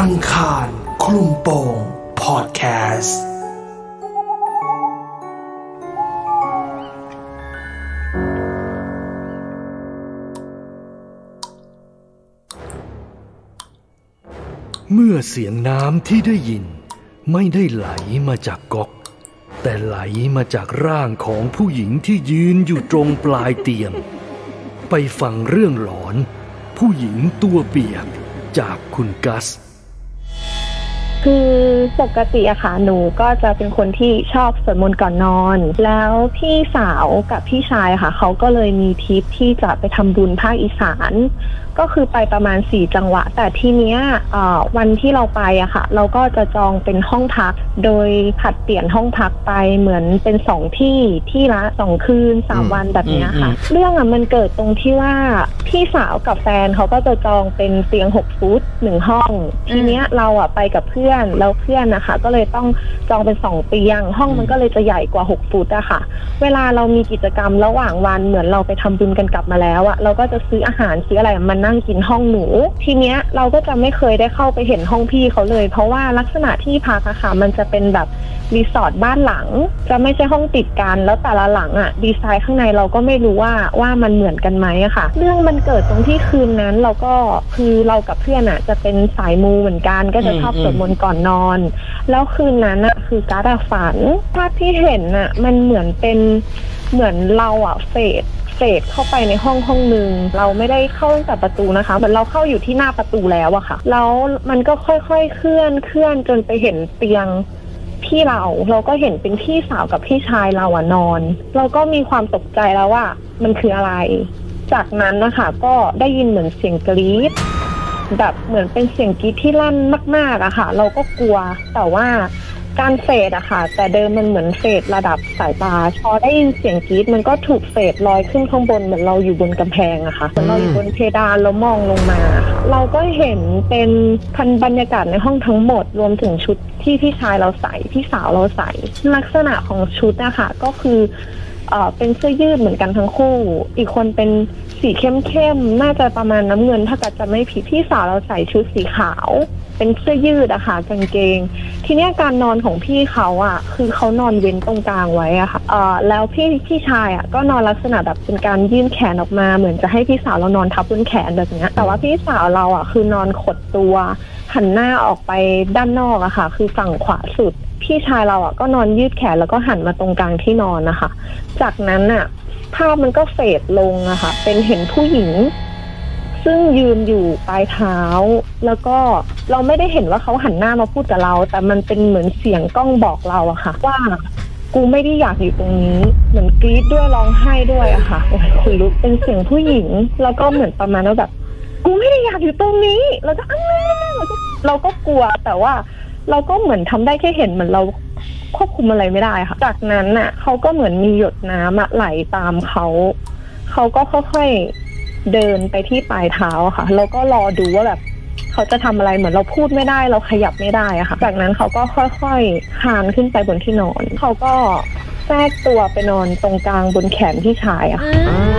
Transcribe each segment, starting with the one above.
อังคารคลุมโปงพอดแคสต์เมื่อเสียงน้ำที่ได้ยินไม่ได้ไหลมาจากก๊อกแต่ไหลมาจากร่างของผู้หญิงที่ยืนอยู่ตรงปลายเตียงไปฟังเรื่องหลอนผู้หญิงตัวเปียกจากคุณกัสคือปกติอะค่ะหนูก็จะเป็นคนที่ชอบสวดมนต์ก่อนนอนแล้วพี่สาวกับพี่ชายค่ะเขาก็เลยมีทริปที่จะไปทำบุญภาคอีสานก็คือไปประมาณ4จังหวัดแต่ทีเนี้ยวันที่เราไปอะค่ะเราก็จะจองเป็นห้องพักโดยผัดเปลี่ยนห้องพักไปเหมือนเป็น2ที่ละ2คืน3วันแบบเนี้ยค่ะเรื่องอะมันเกิดตรงที่ว่าพี่สาวกับแฟนเขาก็จะจองเป็นเตียง6ฟุต1ห้องทีเนี้ยเราอะไปกับเพื่อนแล้วเพื่อนนะคะก็เลยต้องจองเป็น2เตียงห้องมันก็เลยจะใหญ่กว่า6ฟุตอะค่ะเวลาเรามีกิจกรรมระหว่างวันเหมือนเราไปทำบุญกันกลับมาแล้วอะเราก็จะซื้ออาหารซื้ออะไรมันนั่งกินห้องหนูทีเนี้ยเราก็จะไม่เคยได้เข้าไปเห็นห้องพี่เขาเลยเพราะว่าลักษณะที่พักอะค่ะมันจะเป็นแบบรีสอร์ทบ้านหลังจะไม่ใช่ห้องติดกันแล้วแต่ละหลังอะดีไซน์ข้างในเราก็ไม่รู้ว่ามันเหมือนกันไหมอะค่ะเรื่องมันเกิดตรงที่คืนนั้นเราก็คือเรากับเพื่อนอะจะเป็นสายมูเหมือนกันก็จะชอบสวดมนต์ก่อนนอนแล้วคืนนั้นอะคือการ์ดฝันภาพที่เห็นอะมันเหมือนเป็นเหมือนเราอะเฟดเข้าไปในห้องนึงเราไม่ได้เข้าตั้งแต่ประตูนะคะเหมือนเราเข้าอยู่ที่หน้าประตูแล้วอะค่ะแล้วมันก็ค่อยๆเคลื่อนจนไปเห็นเตียงพี่เราก็เห็นเป็นพี่สาวกับพี่ชายเราอะนอนเราก็มีความตกใจแล้วว่ามันคืออะไรจากนั้นนะคะก็ได้ยินเหมือนเสียงกรี๊ดแบบเหมือนเป็นเสียงกรี๊ดที่ลั่นมากๆอะค่ะเราก็กลัวแต่ว่าการเฟดอะค่ะแต่เดิมมันเหมือนเฟดระดับสายตาพอได้ยินเสียงกรี๊ดมันก็ถูกเฟดลอยขึ้นข้างบนเหมือนเราอยู่บนกำแพงอะค่ะเหมือนเราอยู่บนเพดานแล้วมองลงมาเราก็เห็นเป็นบรรยากาศในห้องทั้งหมดรวมถึงชุดที่พี่ชายเราใส่พี่สาวเราใส่ลักษณะของชุดอะค่ะก็คือเป็นเสื้อยืดเหมือนกันทั้งคู่อีกคนเป็นสีเข้มน่าจะประมาณน้ำเงินถ้าเกิดจะไม่ผิดพี่สาวเราใส่ชุดสีขาวเป็นเสื้อยืดอะค่ะกางเกงทีเนี้ยการนอนของพี่เขาอะคือเขานอนเว้นตรงกลางไว้อะค่ะแล้วพี่ชายอะก็นอนลักษณะแบบเป็นการยื่นแขนออกมาเหมือนจะให้พี่สาวเรานอนทับบนแขนแบบเนี้ยแต่ว่าพี่สาวเราอะคือนอนขดตัวหันหน้าออกไปด้านนอกอะค่ะคือฝั่งขวาสุดพี่ชายเราอะก็นอนยืดแขนแล้วก็หันมาตรงกลางที่นอนนะคะจากนั้นอะภาพมันก็เฟดลงอะค่ะเป็นเห็นผู้หญิงซึ่งยืนอยู่ปลายเท้าแล้วก็เราไม่ได้เห็นว่าเขาหันหน้ามาพูดกับเราแต่มันเป็นเหมือนเสียงกล้องบอกเราอะค่ะว่ากูไม่ได้อยากอยู่ตรงนี้เหมือนกรี๊ดด้วยร้องไห้ด้วยอะค่ะคนลุกเป็นเสียงผู้หญิงแล้วก็เหมือนประมาณว่าแบบกูไม่ได้อยากอยู่ตรงนี้แล้วก็เราก็กลัวแต่ว่าเราก็เหมือนทำได้แค่เห็นเหมือนเราควบคุมอะไรไม่ได้ค่ะจากนั้นน่ะเขาก็เหมือนมีหยดน้ำไหลตามเขาก็ค่อยๆเดินไปที่ปลายเท้าค่ะแล้วก็รอดูว่าแบบเขาจะทำอะไรเหมือนเราพูดไม่ได้เราขยับไม่ได้อะค่ะจากนั้นเขาก็ค่อยๆคลานขึ้นไปบนที่นอนเขาก็แทรกตัวไปนอนตรงกลางบนแขนพี่ชายอะค่ะ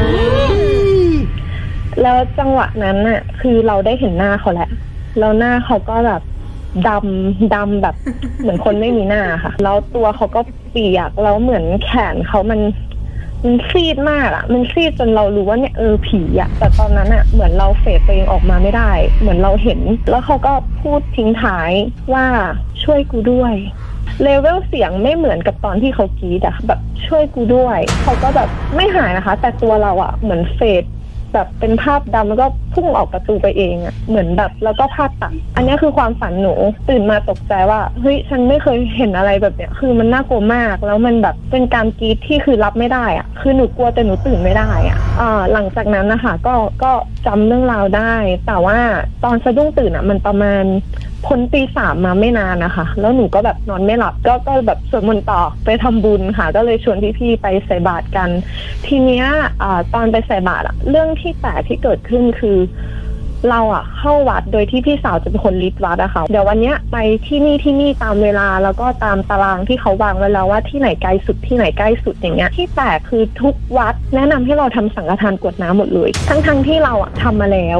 แล้วจังหวะนั้นน่ะคือเราได้เห็นหน้าเขาแหละแล้วหน้าเขาก็แบบดำแบบเหมือนคนไม่มีหน้าค่ะแล้วตัวเขาก็เปียกแล้วเหมือนแขนเขามันซีดมากอะมันซีดจนเรารู้ว่าเนี่ยผีอะแต่ตอนนั้นอะเหมือนเราเฟดตัวเองออกมาไม่ได้เหมือนเราเห็นแล้วเขาก็พูดทิ้งท้ายว่าช่วยกูด้วยเลเวลเสียงไม่เหมือนกับตอนที่เขากรี๊ดอะแบบช่วยกูด้วยเขาก็แบบไม่หายนะคะแต่ตัวเราอะเหมือนเฟดแบบเป็นภาพดำแล้วก็พุ่งออกประตูไปเองอะเหมือนแบบแล้วก็ภาพตัดอันนี้คือความฝันหนูตื่นมาตกใจว่าเฮ้ยฉันไม่เคยเห็นอะไรแบบเนี้ยคือมันน่ากลัวมากแล้วมันแบบเป็นการกรี๊ดที่คือรับไม่ได้อะคือหนูกลัวแต่หนูตื่นไม่ได้อะหลังจากนั้นนะคะก็จำเรื่องราวได้แต่ว่าตอนสะดุ้งตื่นอะมันประมาณพ้นตี 3มาไม่นานนะคะแล้วหนูก็แบบนอนไม่หลับก็แบบสวดมนต์ต่อไปทำบุญค่ะก็เลยชวนพี่ๆไปใส่บาตรกันทีเนี้ยตอนไปใส่บาตรเรื่องที่แปลกที่เกิดขึ้นคือเราเข้าวัดโดยที่พี่สาวจะเป็นคนลิสต์วัดอะค่ะเดี๋ยววันเนี้ยไปที่นี่ตามเวลาแล้วก็ตามตารางที่เขาวางไว้แล้วว่าที่ไหนไกลสุดที่ไหนใกล้สุดอย่างเงี้ยที่แปลกคือทุกวัดแนะนำให้เราทำสังฆทานกรวดน้ำหมดเลยทั้งที่เราทำมาแล้ว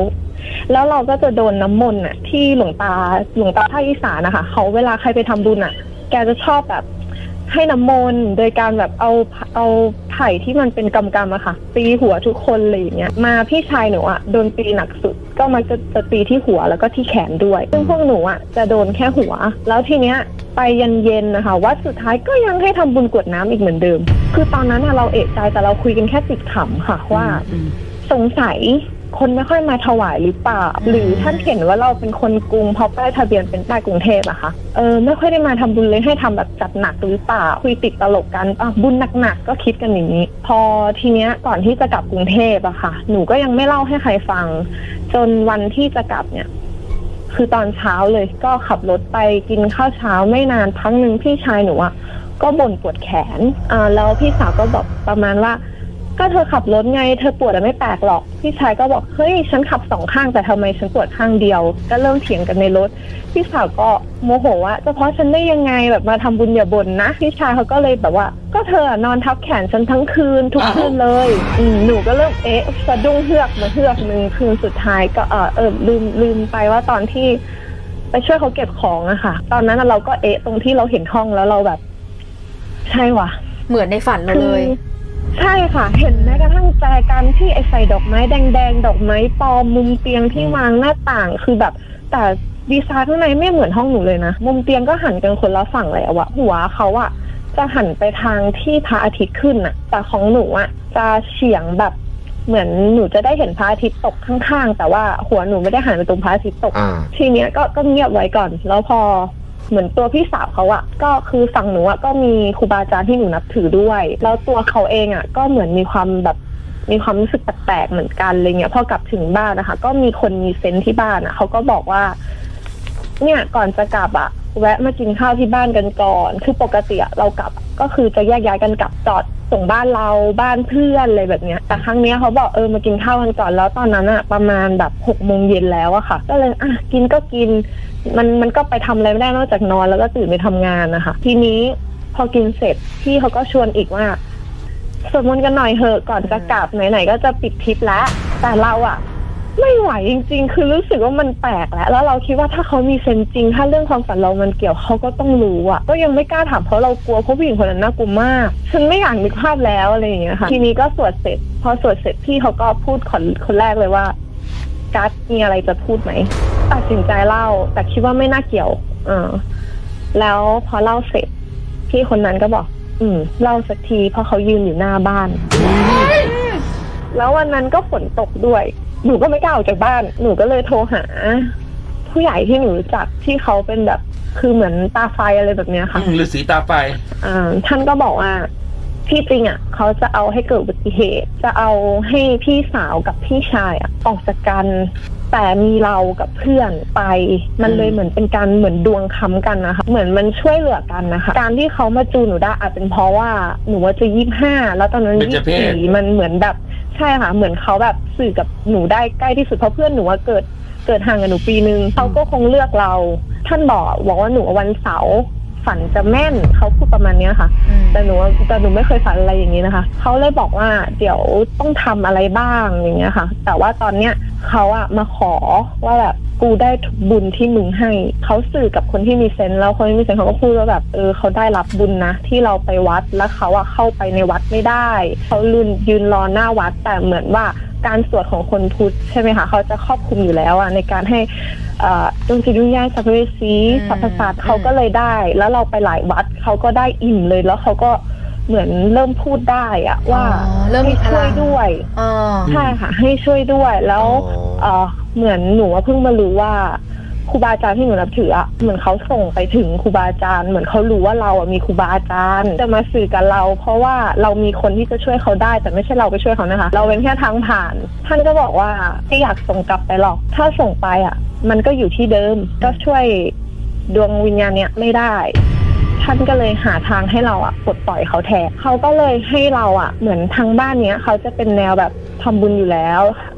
แล้วเราก็จะโดนน้ำมนต์อ่ะที่หลวงตาภาคอีสานนะคะเขาเวลาใครไปทำบุญอ่ะแกจะชอบแบบให้น้ำมนต์โดยการแบบเอาไผ่ที่มันเป็นกำอะค่ะตีหัวทุกคนเลยอย่างเงี้ยมาพี่ชายหนูอ่ะโดนตีหนักสุดก็มักจะตีที่หัวแล้วก็ที่แขนด้วยซึ่งพวกหนูอ่ะจะโดนแค่หัวแล้วทีเนี้ยไปเย็นๆนะคะวัดสุดท้ายก็ยังให้ทำบุญกรวดน้ำอีกเหมือนเดิมคือตอนนั้นเราเอะใจแต่เราคุยกันแค่ติดขำค่ะว่าสงสัยคนไม่ค่อยมาถวายหรือเปล่าหรือท่านเห็นว่าเราเป็นคนกรุงเพราะป้ายทะเบียนเป็นป้ายกรุงเทพอะคะไม่ค่อยได้มาทำบุญเลยให้ทำแบบจัดหนักหรือเปล่าคุยติดตลกกันบุญหนักๆก็คิดกันอย่างนี้พอทีเนี้ยก่อนที่จะกลับกรุงเทพอะค่ะหนูก็ยังไม่เล่าให้ใครฟังจนวันที่จะกลับเนี่ยคือตอนเช้าเลยก็ขับรถไปกินข้าวเช้าไม่นานพักนึงพี่ชายหนูอะก็บ่นปวดแขนแล้วพี่สาวก็บอกประมาณว่าก็เธอขับรถไงเธอปวดไม่แปลกหรอกพี่ชายก็บอกเฮ้ยฉันขับ2ข้างแต่ทำไมฉันปวดข้างเดียวก็เริ่มเถียงกันในรถพี่สาวก็โมโหว่าจะเพราะฉันได้ยังไงแบบมาทำบุญอย่าบ่นนะพี่ชายเขาก็เลยแบบว่าก็เธอนอนทับแขนฉันทั้งคืนทุกคืนเลยหนูก็เริ่มสะดุ้งเฮือกมาเฮือกนึงคืนสุดท้ายก็ลืมไปว่าตอนที่ไปช่วยเขาเก็บของอะค่ะตอนนั้นเราก็ตรงที่เราเห็นห้องแล้วเราแบบใช่ว่ะเหมือนในฝันเราเลยใช่ค่ะเห็นแม้กระทั่งแจกันที่ใส่ดอกไม้แดงๆดอกไม้ปลอมมุมเตียงที่วางหน้าต่างคือแบบแต่ดีไซน์ข้างในไม่เหมือนห้องหนูเลยนะมุมเตียงก็หันกันคนละฝั่งเลยอะหัวเขาอะจะหันไปทางที่พระอาทิตย์ขึ้นอะแต่ของหนูอะจะเฉียงแบบเหมือนหนูจะได้เห็นพระอาทิตย์ตกข้างๆแต่ว่าหัวหนูไม่ได้หันไปตรงพระอาทิตย์ตกทีเนี้ยก็เงียบไว้ก่อนแล้วพอเหมือนตัวพี่สาวเขาอะก็คือฝั่งหนูอะก็มีครูบาอาจารย์ที่หนูนับถือด้วยแล้วตัวเขาเองอะก็เหมือนมีความรู้สึกแปลกๆเหมือนกันอะไรเงี้ยพอกลับถึงบ้านนะคะก็มีคนมีเซนส์ที่บ้านอะเขาก็บอกว่าเนี่ยก่อนจะกลับอะแวะมากินข้าวที่บ้านกันก่อนคือปกติอะเรากลับก็คือจะแยกย้ายกันกลับจอดส่งบ้านเราบ้านเพื่อนอะไรแบบเนี้ยแต่ครั้งนี้เขาบอกมากินข้าวกันก่อนแล้วตอนนั้นอะประมาณแบบ18:00แล้วอะค่ะก็เลยกินก็กินมันก็ไปทำอะไรไม่ได้นอกจากนอนแล้วก็ตื่นไปทำงานนะคะทีนี้พอกินเสร็จพี่เขาก็ชวนอีกว่าสวดมนต์กันหน่อยเถอะก่อนจะกลับไหนๆก็จะปิดทริปแล้วแต่เราอะไม่ไหวจริงๆคือรู้สึกว่ามันแปลกแล้วเราคิดว่าถ้าเขามีเซนส์จริงถ้าเรื่องความฝันเรามันเกี่ยวเขาก็ต้องรู้อะก็ยังไม่กล้าถามเพราะเรากลัวเพราะผู้หญิงคนนั้นน่ากลัวมากฉันไม่อยากนึกภาพแล้วอะไรอย่างเงี้ยค่ะทีนี้ก็สวดเสร็จพอสวดเสร็จพี่เขาก็พูดคนแรกเลยว่ากัสมีอะไรจะพูดไหมตัดสินใจเล่าแต่คิดว่าไม่น่าเกี่ยวแล้วพอเล่าเสร็จพี่คนนั้นก็บอกเล่าสักทีเพราะเขายืนอยู่หน้าบ้านแล้ววันนั้นก็ฝนตกด้วยหนูก็ไม่กล้าออกจากบ้านหนูก็เลยโทรหาผู้ใหญ่ที่หนูรู้จักที่เขาเป็นแบบคือเหมือนตาไฟอะไรแบบเนี้ยค่ะฤาษีตาไฟท่านก็บอกว่าที่จริงอ่ะเขาจะเอาให้เกิดอุบัติเหตุจะเอาให้พี่สาวกับพี่ชายออกจากกันแต่มีเรากับเพื่อนไปมันเลยเหมือนเป็นการเหมือนดวงค้ำกันนะคะเหมือนมันช่วยเหลือกันนะคะการที่เขามาจูหนูได้อาจเป็นเพราะว่าหนูว่าจะ25แล้วตอนนั้น24มันเหมือนแบบใช่ค่ะเหมือนเขาแบบสื่อกับหนูได้ใกล้ที่สุดเพราะเพื่อนหนูว่าเกิดห่างกับหนูปีนึงเขาก็คงเลือกเราท่านบอกว่าหนูวันเสาร์ฝันจะแม่นเขาพูดประมาณนี้ค่ะแต่หนูไม่เคยฝันอะไรอย่างนี้นะคะเขาเลยบอกว่าเดี๋ยวต้องทำอะไรบ้างอย่างเงี้ยค่ะแต่ว่าตอนเนี้ยเขามาขอว่าแบบกูได้บุญที่มึงให้เขาสื่อกับคนที่มีเซนส์แล้วคนที่มีเซนส์เขาก็พูดว่าแบบเขาได้รับบุญนะที่เราไปวัดแล้วเขาเข้าไปในวัดไม่ได้เขายืนรอหน้าวัดแต่เหมือนว่าการสวดของคนพุทธใช่ไหมคะเขาจะครอบคลุมอยู่แล้วในการให้ดวงจิตวิญญาณสัพเพสีสรรพสัตว์เขาก็เลยได้แล้วเราไปหลายวัดเขาก็ได้อิ่มเลยแล้วเขาก็เหมือนเริ่มพูดได้ว่าให้ช่วยด้วยใช่ค่ะให้ช่วยด้วยแล้วเหมือนหนูเพิ่งมารู้ว่าครูบาอาจารย์ที่หนูนับถือเหมือนเขาส่งไปถึงครูบาอาจารย์เหมือนเขารู้ว่าเรามีครูบาอาจารย์จะมาสื่อกับเราเพราะว่าเรามีคนที่จะช่วยเขาได้แต่ไม่ใช่เราไปช่วยเขานะคะเราเป็นแค่ทางผ่านท่านก็บอกว่าไม่อยากส่งกลับไปหรอกถ้าส่งไปมันก็อยู่ที่เดิมก็ช่วยดวงวิญญาณเนี้ยไม่ได้ท่านก็เลยหาทางให้เราปลดปล่อยเขาแทนเขาก็เลยให้เราเหมือนทางบ้านเนี้ยเขาจะเป็นแนวแบบทำบุญอยู่แล้ว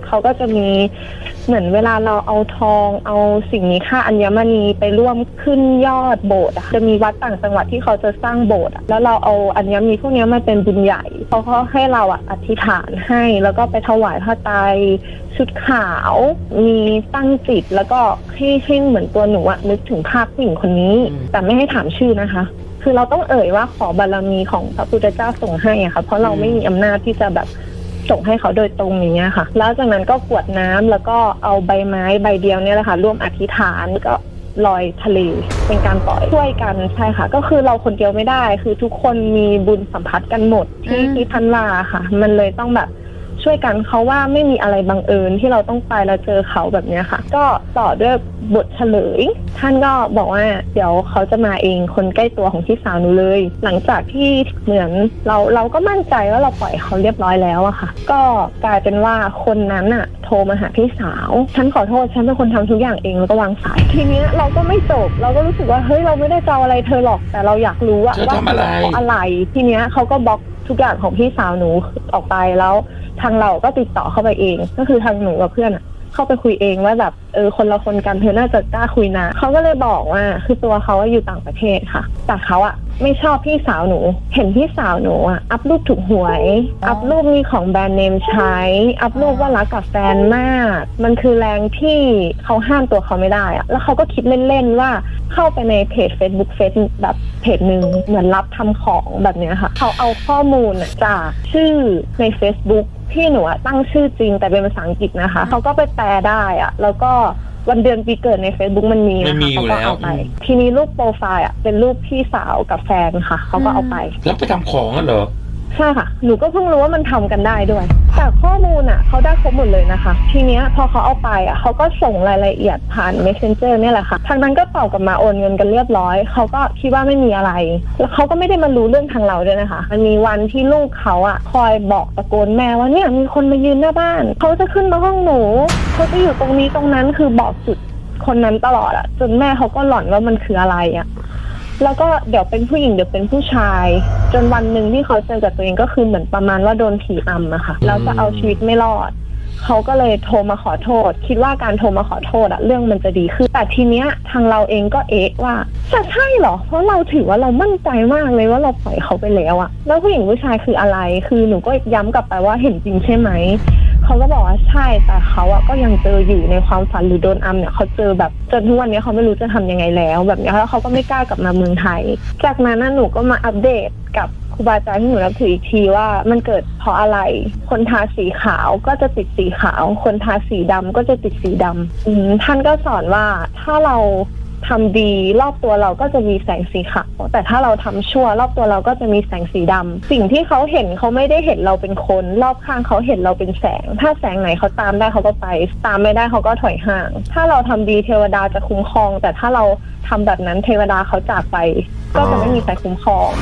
เขาก็จะมีเหมือนเวลาเราเอาทองเอาสิ่งมีค่าอัญมณีไปร่วมขึ้นยอดโบสถ์อะจะมีวัดต่างจังหวัดที่เขาจะสร้างโบสถ์แล้วเราเอาอัญมณีพวกนี้มาเป็นบุญใหญ่เขาก็ให้เราอธิษฐานให้แล้วก็ไปถวายผ้าไตรชุดขาวมีตั้งจิตแล้วก็ให้เหมือนตัวหนูนึกถึงภาพผู้หญิงคนนี้แต่ไม่ให้ถามชื่อนะคะคือเราต้องเอ่ยว่าขอบารมีของพระพุทธเจ้าส่งให้ค่ะเพราะเราไม่มีอำนาจที่จะแบบส่งให้เขาโดยตรงอย่างเงี้ยค่ะแล้วจากนั้นก็กรวดน้ำแล้วก็เอาใบไม้ใบเดียวเนี่ยแหละค่ะร่วมอธิษฐานก็ลอยทะเลเป็นการปล่อยช่วยกันใช่ค่ะก็คือเราคนเดียวไม่ได้คือทุกคนมีบุญสัมพัทธ์กันหมดที่ท่านว่าค่ะมันเลยต้องแบบช่วยกันเขาว่าไม่มีอะไรบังเอิญที่เราต้องไปแล้วเจอเขาแบบนี้ค่ะก็ต่อด้วยบทเฉลยท่านก็บอกว่าเดี๋ยวเขาจะมาเองคนใกล้ตัวของพี่สาวหนูเลยหลังจากที่เหมือนเราก็มั่นใจว่าเราปล่อยเขาเรียบร้อยแล้วอะค่ะก็กลายเป็นว่าคนนั้นโทรมาหาพี่สาวฉันขอโทษฉันเป็นคนทำทุกอย่างเองแล้วก็วางสายทีนี้เราก็ไม่จบเราก็รู้สึกว่าเฮ้ยเราไม่ได้จะอะไรเธอหรอกแต่เราอยากรู้ว่าเพราะอะไรทีนี้เขาก็บล็อกทุกอย่างของพี่สาวหนูออกไปแล้วทางเราก็ติดต่อเข้าไปเองก็คือทางหนูกับเพื่อนเข้าไปคุยเองว่าแบบคนละคนกันเธอน่าจะกล้าคุยนะเขาก็เลยบอกว่าคือตัวเขาอยู่ต่างประเทศค่ะแต่เขาไม่ชอบพี่สาวหนูเห็นพี่สาวหนูอัพรูปถูกหวยอัพรูปมีของแบรนด์เนมใช้อัพรูปว่ารักกับแฟนมากมันคือแรงที่เขาห้ามตัวเขาไม่ได้แล้วเขาก็คิดเล่นๆว่าเข้าไปในเพจ Facebook แบบเพจนึงเหมือนรับทำของแบบนี้ค่ะเขาเอาข้อมูลจากชื่อใน Facebookที่หนูตั้งชื่อจริงแต่เป็นภาษาอังกฤษนะคะเขาก็ไปแปลได้แล้วก็วันเดือนปีเกิดใน Facebook มันมีนะคะเขาก็เอาไปทีนี้รูปโปรไฟล์เป็นรูปพี่สาวกับแฟนค่ะเขาก็เอาไปแล้วไปทำของเหรอใช่ค่ะหนูก็เพิ่งรู้ว่ามันทำกันได้ด้วยแต่ข้อมูลเขาได้ครบหมดเลยนะคะทีเนี้ยพอเขาเอาไปเขาก็ส่งรายละเอียดผ่าน Messenger เนี่ยแหละค่ะทางนั้นก็ตอบกลับมาโอนเงินกันเรียบร้อยเขาก็คิดว่าไม่มีอะไรแล้วเขาก็ไม่ได้มารู้เรื่องทางเราด้วยนะคะมันมีวันที่ลูกเขาคอยบอกตะโกนแม่ว่าเนี่ยมีคนมายืนหน้าบ้านเขาจะขึ้นมาห้องหนูเขาจะอยู่ตรงนี้ตรงนั้นคือบอกจุดคนนั้นตลอดจนแม่เขาก็หลอนว่ามันคืออะไรแล้วก็เดี๋ยวเป็นผู้หญิงเดี๋ยวเป็นผู้ชายจนวันหนึ่งที่เขาเจอกับตัวเองก็คือเหมือนประมาณว่าโดนผีอำอะค่ะแล้วจะเอาชีวิตไม่รอดเขาก็เลยโทรมาขอโทษคิดว่าการโทรมาขอโทษเรื่องมันจะดีขึ้นแต่ทีเนี้ยทางเราเองก็ว่าจะใช่เหรอเพราะเราถือว่าเรามั่นใจมากเลยว่าเราปล่อยเขาไปแล้วแล้วผู้หญิงผู้ชายคืออะไรคือหนูก็ย้ำกลับไปว่าเห็นจริงใช่ไหมเขาก็บอกว่าใช่แต่เขาก็ยังเจออยู่ในความฝันหรือโดนอัมเนี่ยเขาเจอแบบจนทุกวันนี้เขาไม่รู้จะทำยังไงแล้วแบบนี้แล้วเขาก็ไม่กล้ากลับมาเมืองไทยจากนั้นหนูก็มาอัปเดตกับครูบาอาจารย์ที่หนูนับถืออีกทีว่ามันเกิดเพราะอะไรคนทาสีขาวก็จะติดสีขาวคนทาสีดำก็จะติดสีดำท่านก็สอนว่าถ้าเราทำดีรอบตัวเราก็จะมีแสงสีขาวแต่ถ้าเราทำชั่วรอบตัวเราก็จะมีแสงสีดำสิ่งที่เขาเห็นเขาไม่ได้เห็นเราเป็นคนรอบข้างเขาเห็นเราเป็นแสงถ้าแสงไหนเขาตามได้เขาก็ไปตามไม่ได้เขาก็ถอยห่างถ้าเราทำดีเทวดาจะคุ้มครองแต่ถ้าเราทำแบบนั้นเทวดาเขาจากไปก็จะไม่มีใครคุ้มครอง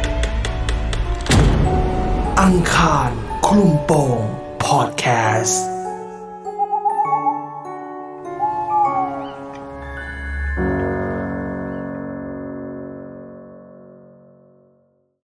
อังคารคลุมโปงพอดแคสต์